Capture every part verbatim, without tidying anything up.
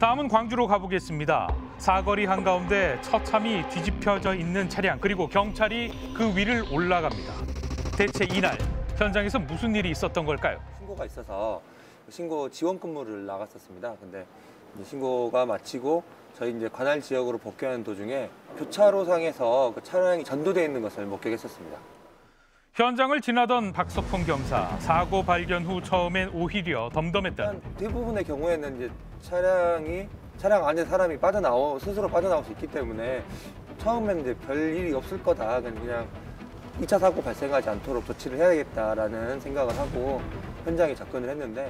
다음은 광주로 가보겠습니다. 사거리 한가운데 처참히 뒤집혀져 있는 차량, 그리고 경찰이 그 위를 올라갑니다. 대체 이날 현장에서 무슨 일이 있었던 걸까요? 신고가 있어서 신고 지원 근무를 나갔었습니다. 근데 이제 신고가 마치고 저희 이제 관할 지역으로 복귀하는 도중에 교차로상에서 그 차량이 전도되어 있는 것을 목격했었습니다. 현장을 지나던 박석홍 경사, 사고 발견 후 처음엔 오히려 덤덤했다. 대부분의 경우에는 이제 차량이 차량 안에 사람이 빠져나오 스스로 빠져나올 수 있기 때문에 처음에는 이제 별 일이 없을 거다, 그냥 이 차 사고 발생하지 않도록 조치를 해야겠다라는 생각을 하고 현장에 접근을 했는데,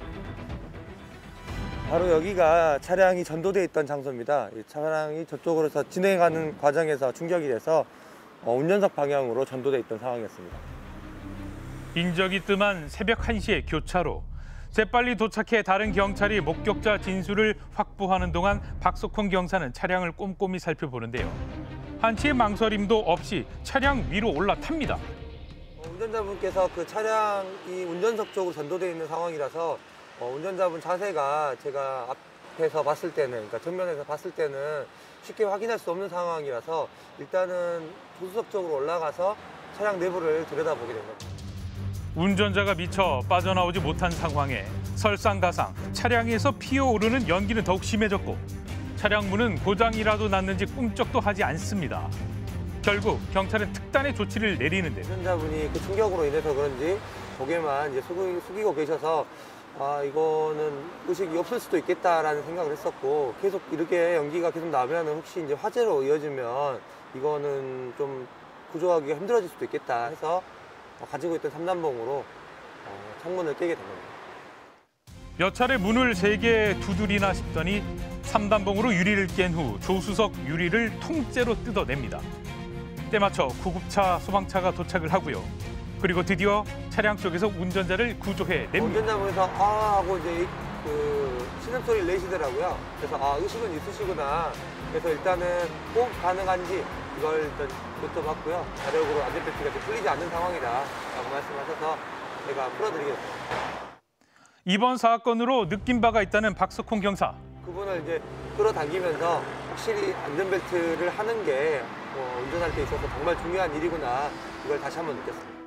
바로 여기가 차량이 전도되어 있던 장소입니다. 이 차량이 저쪽으로서 진행하는 과정에서 충격이 돼서 어, 운전석 방향으로 전도되어 있던 상황이었습니다. 인적이 뜸한 새벽 한 시의 교차로. 재빨리 도착해 다른 경찰이 목격자 진술을 확보하는 동안 박석홍 경사는 차량을 꼼꼼히 살펴보는데요. 한치의 망설임도 없이 차량 위로 올라탑니다. 어, 운전자분께서 그 차량이 운전석 쪽으로 전도되어 있는 상황이라서 어, 운전자분 자세가 제가 앞에서 봤을 때는, 그러니까 정면에서 봤을 때는 쉽게 확인할 수 없는 상황이라서 일단은 조수석 쪽으로 올라가서 차량 내부를 들여다보게 된 겁니다. 운전자가 미쳐 빠져나오지 못한 상황에 설상가상 차량에서 피어오르는 연기는 더욱 심해졌고, 차량 문은 고장이라도 났는지 꿈쩍도 하지 않습니다. 결국 경찰은 특단의 조치를 내리는데, 운전자분이 그 충격으로 인해서 그런지 고개만 이제 숙이, 숙이고 계셔서 아 이거는 의식이 없을 수도 있겠다라는 생각을 했었고, 계속 이렇게 연기가 계속 나면 혹시 이제 화재로 이어지면 이거는 좀 구조하기가 힘들어질 수도 있겠다 해서 가지고 있던 삼단봉으로 창문을 깨게 된 겁니다. 몇 차례 문을 세 개 두드리나 싶더니 삼단봉으로 유리를 깬 후 조수석 유리를 통째로 뜯어냅니다. 때맞춰 구급차, 소방차가 도착을 하고요. 그리고 드디어 차량 쪽에서 운전자를 구조해 냅니다. 운전자분에서 아 하고 이제 그 신음소리를 내시더라고요. 그래서 아 의식은 있으시구나. 그래서 일단은 호흡 가능한지 이걸 일단 여쭤봤고요. 자력으로 안전벨트가 풀리지 않는 상황이다라고 말씀하셔서 제가 풀어드리겠습니다. 이번 사건으로 느낀 바가 있다는 박석홍 경사. 그분을 이제 끌어당기면서 확실히 안전벨트를 하는 게 어, 운전할 때 있어서 정말 중요한 일이구나, 이걸 다시 한번 느꼈습니다.